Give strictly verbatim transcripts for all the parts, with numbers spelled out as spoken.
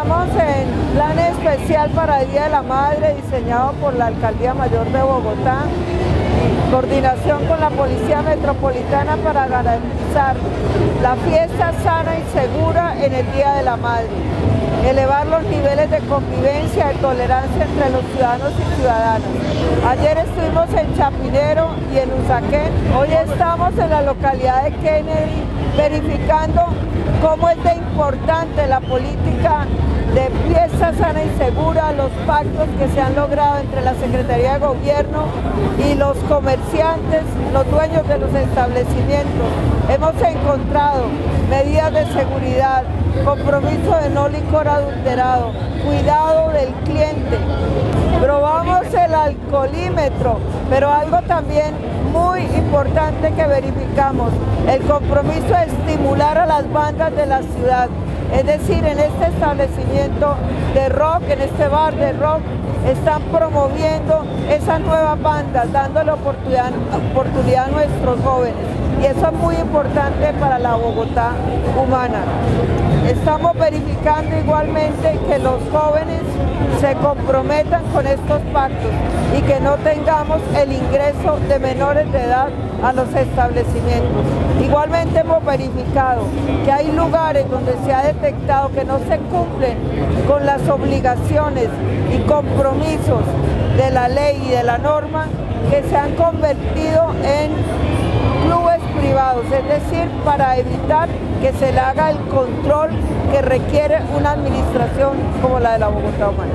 Estamos en plan especial para el Día de la Madre diseñado por la Alcaldía Mayor de Bogotá, en coordinación con la Policía Metropolitana para garantizar la fiesta sana y segura en el Día de la Madre, elevar los niveles de convivencia y tolerancia entre los ciudadanos y ciudadanas. Ayer estuvimos en Chapinero y en Usaquén, hoy estamos en la localidad de Kennedy verificando cómo es de importante la política de fiesta sana y segura, los pactos que se han logrado entre la Secretaría de Gobierno y los comerciantes, los dueños de los establecimientos. Hemos encontrado medidas de seguridad, compromiso de no licor adulterado, cuidado del cliente. Probamos el alcoholímetro, pero algo también muy importante que verificamos, el compromiso de estimular a las bandas de la ciudad. Es decir, en este establecimiento de rock, en este bar de rock, están promoviendo esas nuevas bandas, dándole oportunidad, oportunidad a nuestros jóvenes. Y eso es muy importante para la Bogotá humana. Estamos verificando igualmente que los jóvenes se comprometan con estos pactos y que no tengamos el ingreso de menores de edad a los establecimientos. Igualmente hemos verificado que hay lugares donde se ha detectado que no se cumplen con las obligaciones y compromisos de la ley y de la norma, que se han convertido en clubes privados, es decir, para evitar que se le haga el control que requiere una administración como la de la Bogotá Humana.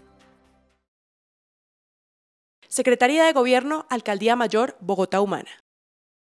Secretaría de Gobierno, Alcaldía Mayor, Bogotá Humana.